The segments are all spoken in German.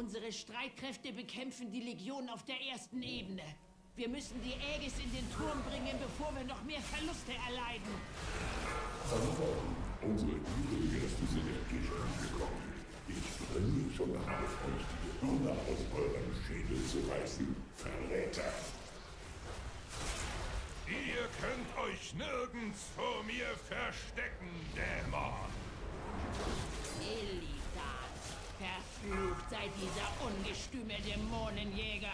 Unsere Streitkräfte bekämpfen die Legion auf der ersten Ebene. Wir müssen die Aegis in den Turm bringen, bevor wir noch mehr Verluste erleiden. Unsere Gäste sind endlich angekommen. Ich brenne schon darauf, euch die Hörner aus eurem Schädel zu reißen. Verräter! Ihr könnt euch nirgends vor mir verstecken, Dämon! Illidan, verflucht sei dieser ungestüme Dämonenjäger!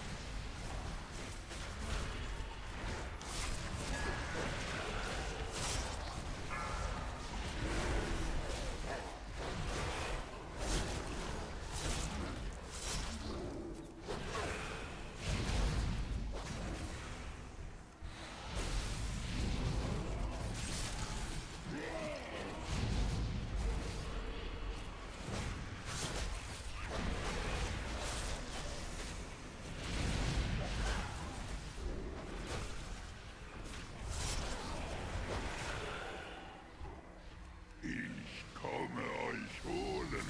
Ich komme euch holen.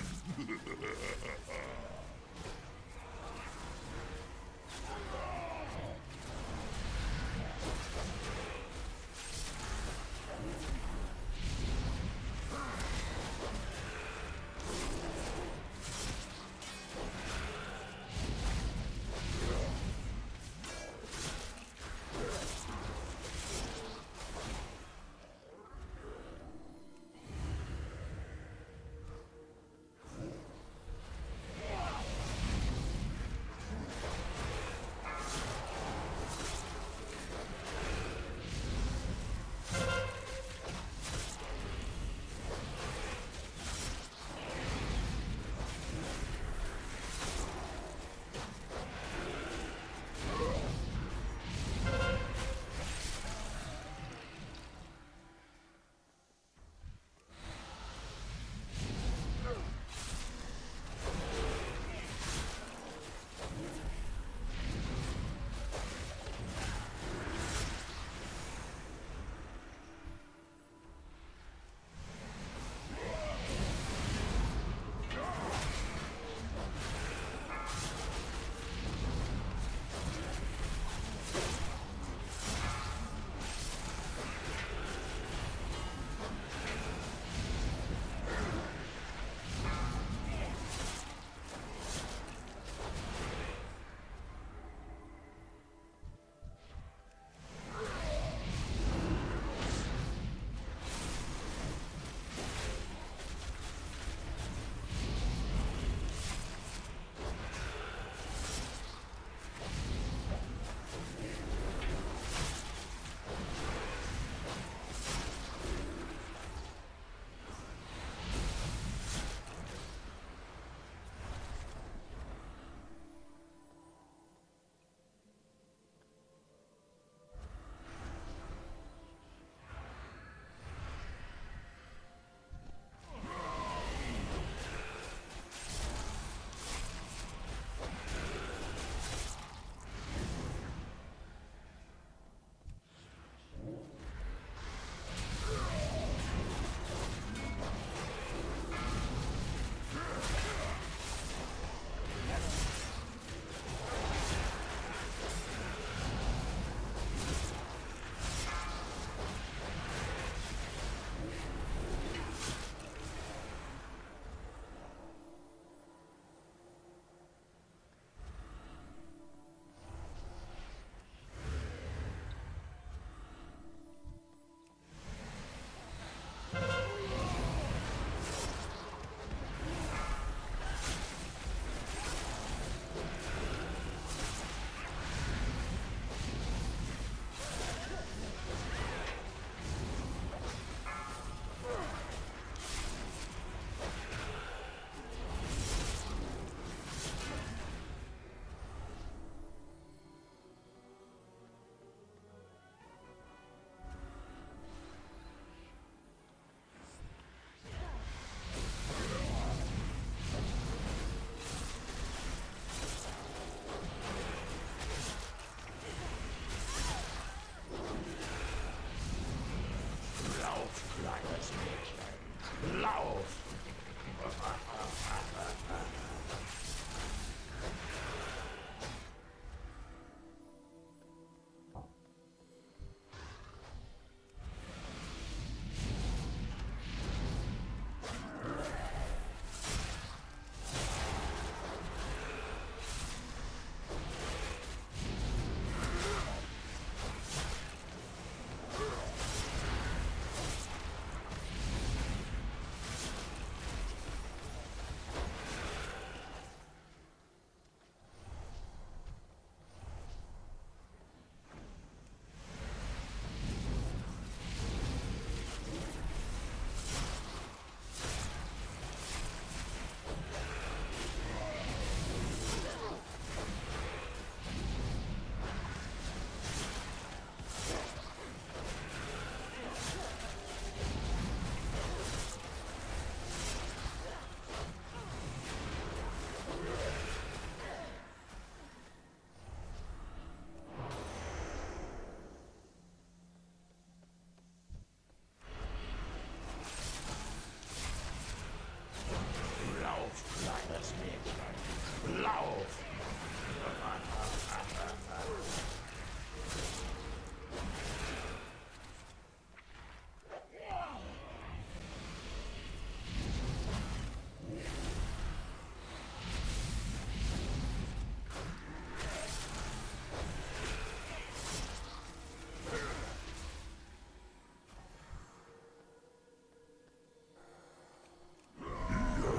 Lauf!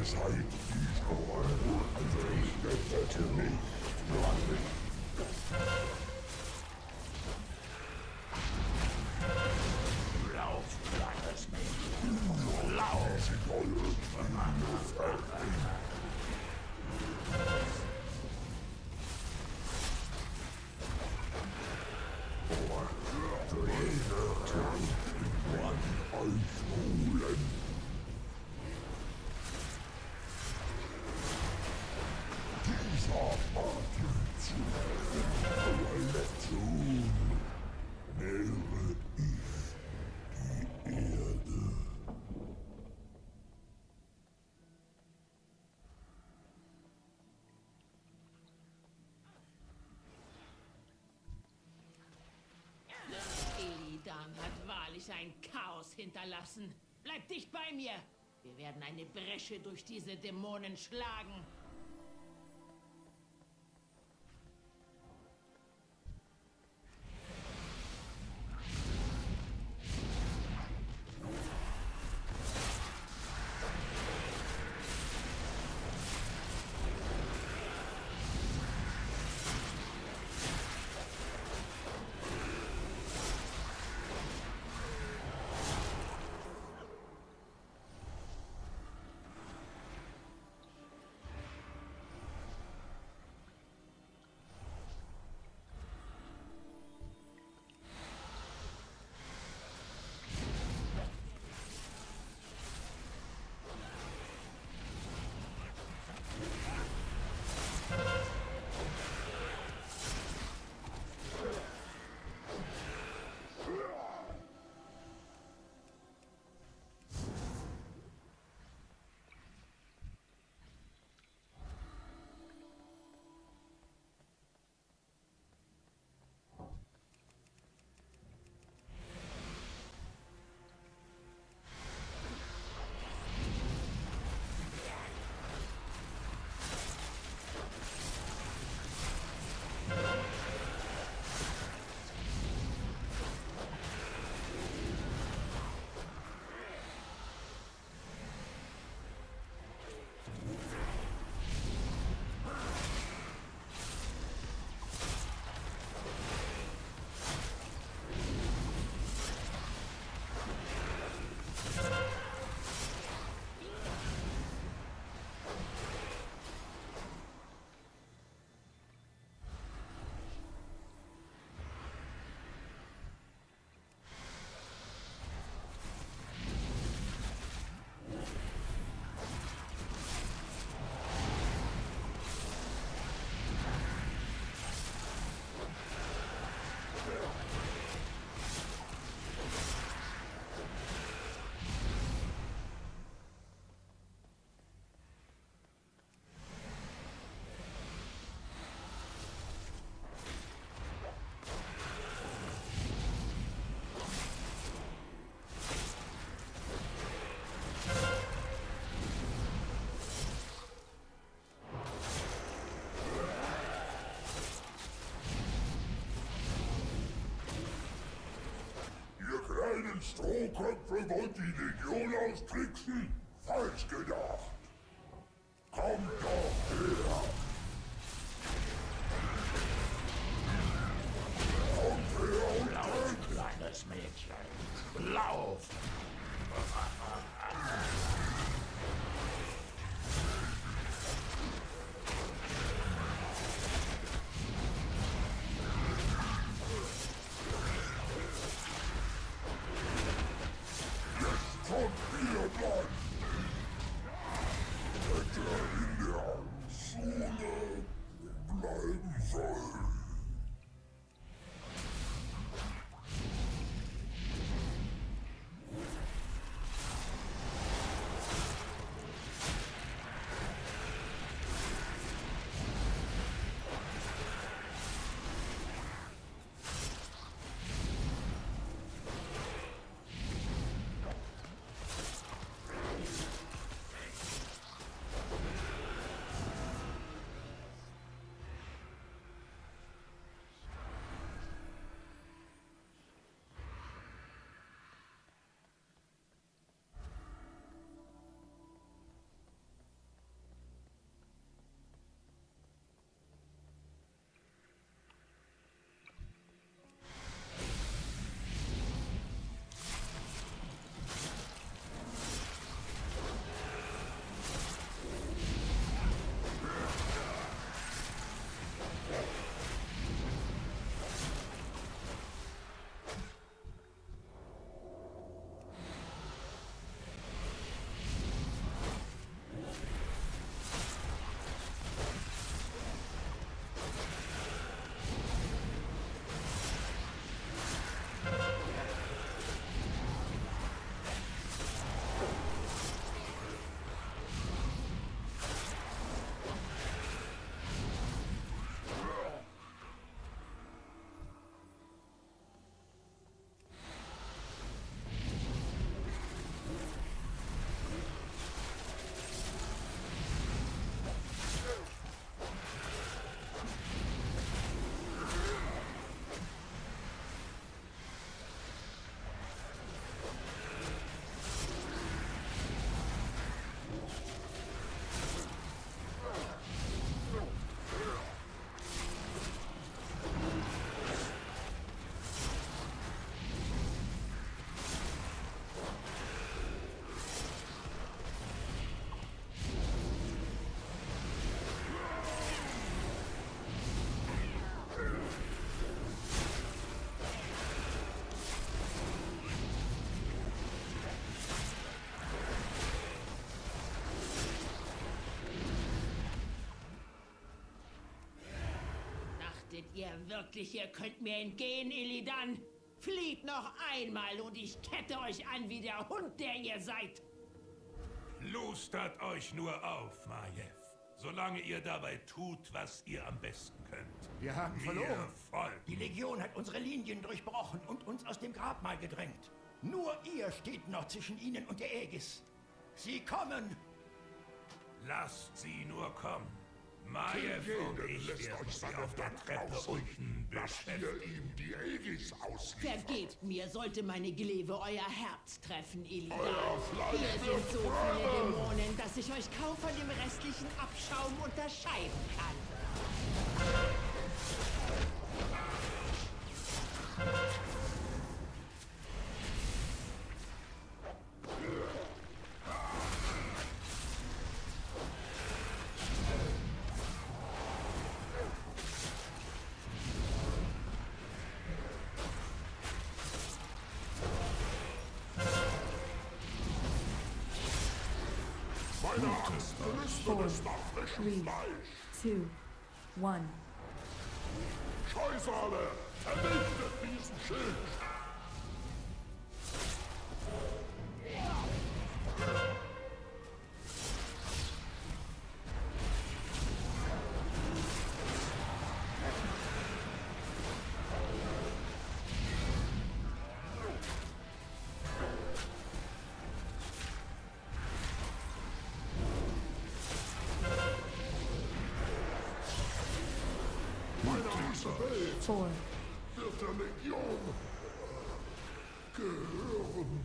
Weisheit ist also ich wette nicht nur an mich. Lauf, kleines Mädchen. Lauf, sie wollen Hat wahrlich ein Chaos hinterlassen. Bleib dicht bei mir. Wir werden eine Bresche durch diese Dämonen schlagen. Strohköpfe wollt die Legion austricksen? Falsch gedacht. Kommt doch her. Kommt her und lauf, kleines Mädchen. Lauf. ihr wirklich, ihr könnt mir entgehen, Illidan? Flieht noch einmal und ich kette euch an wie der Hund, der ihr seid. Lustert euch nur auf, Majev. Solange ihr dabei tut, was ihr am besten könnt. Wir haben Mir verloren. folgt. Die Legion hat unsere Linien durchbrochen und uns aus dem Grabmal gedrängt. Nur ihr steht noch zwischen ihnen und der Aegis. Sie kommen! Lasst sie nur kommen. Majev und ich werden sie auf der Treppe unten beschäftigen. ihm die Aegis aus. Vergebt mir, sollte meine Glaive euer Herz treffen, Illidan. Euer Fleisch Hier sind wird so viele brennen. Dämonen, dass ich euch kaum von dem restlichen Abschaum unterscheiden kann. Meine Angst gelüstet es nach frischem Fleisch. 2, 1. Scheusale, vernichtet diesen Schild. Diese Welt 4, wird der Legion gehören.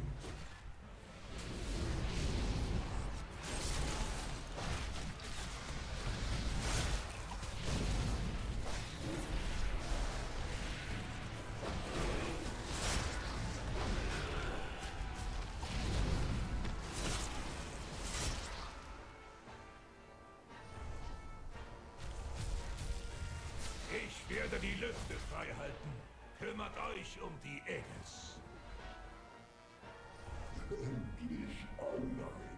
Ich werde die Lüfte freihalten. Kümmert euch um die Aegis. Endlich allein.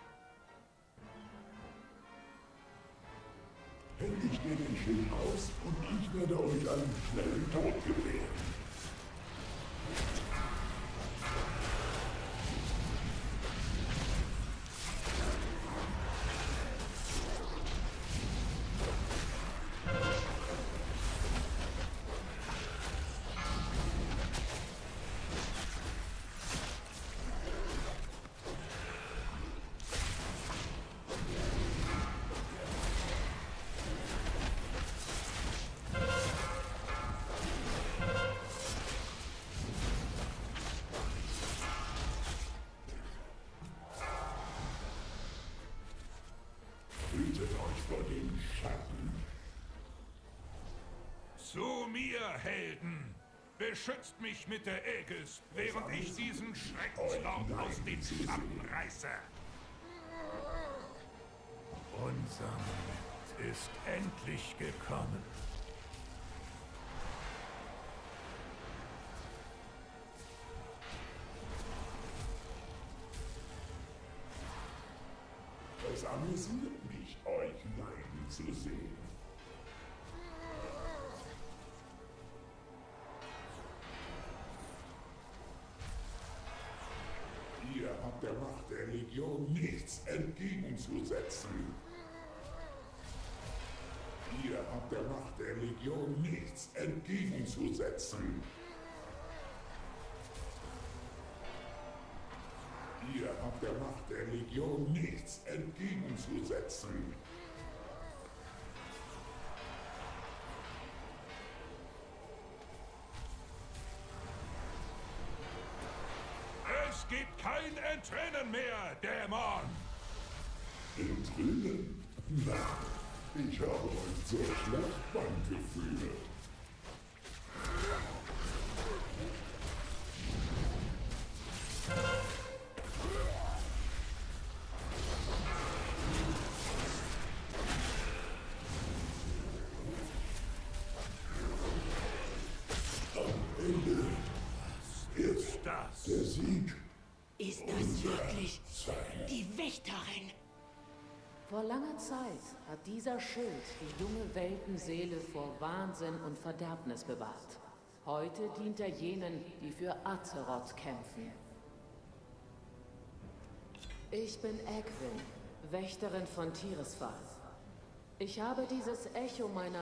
Händigt mir den Schild aus und ich werde euch einen schnellen Tod gewähren. Hütet euch vor dem Schatten. Zu mir, Helden! Beschützt mich mit der Aegis, während ich diesen Schreckenslaut aus den Schatten reiße. Unser Moment ist endlich gekommen. Es amüsiert mich, euch leiden zu sehen. Ihr habt der Macht der Legion nichts entgegenzusetzen. Ihr habt der Macht der Legion nichts entgegenzusetzen. Ihr habt der Macht der Legion nichts entgegenzusetzen. Es gibt kein Entrinnen mehr, Dämon! Entrinnen? Na, ich habe euch zur Schlachtbank geführt. Am Ende ist Das der Sieg Ist das wirklich sein. die Wächterin? Vor langer Zeit hat dieser Schild die junge Weltenseele vor Wahnsinn und Verderbnis bewahrt. Heute dient er jenen, die für Azeroth kämpfen. Ich bin Egwin, Wächterin von Tirisfal. Ich habe dieses Echo meiner